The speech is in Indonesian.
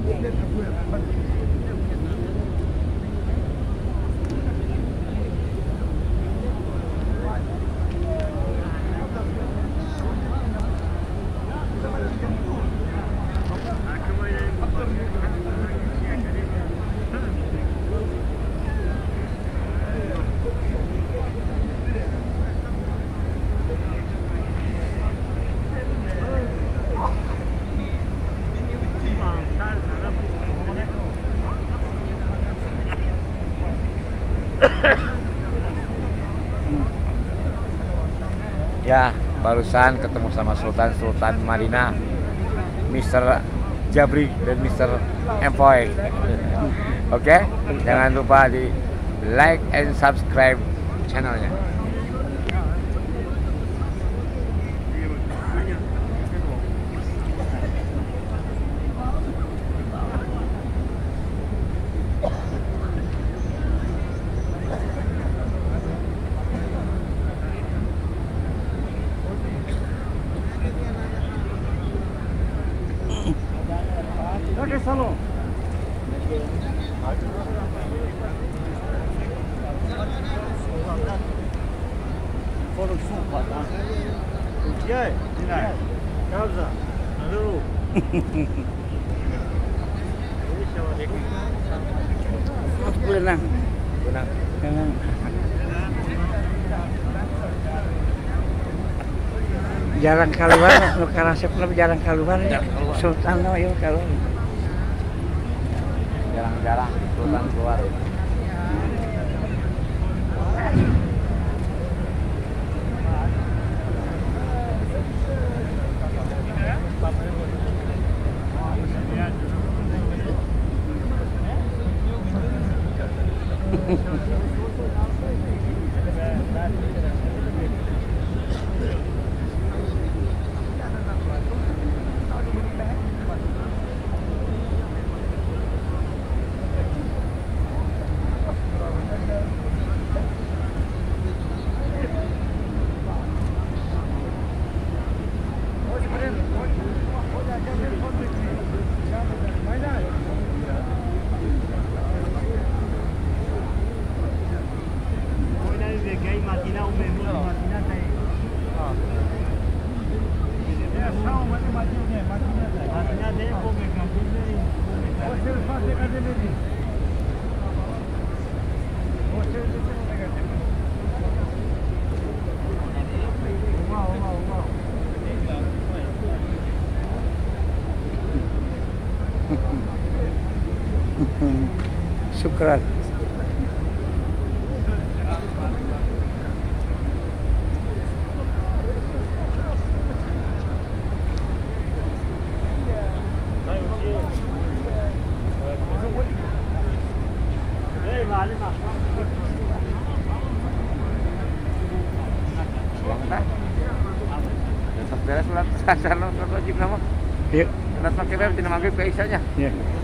Ya, barusan ketemu sama Sultan Madinah, Mr. Jabri dan Mr. Empoy. Oke, jangan lupa di like and subscribe channelnya. Oke, salam. Foto sumpah, ya, ini, kaza, halo. Pulang. Jarang keluar, nu karasep jarang keluar. Sultan yo kalau. Jarang-jarang Sultan keluar. Syukran. Beres surat wajib nama. Iya. Surat maghrib tina maghrib ke isyanya. Iya.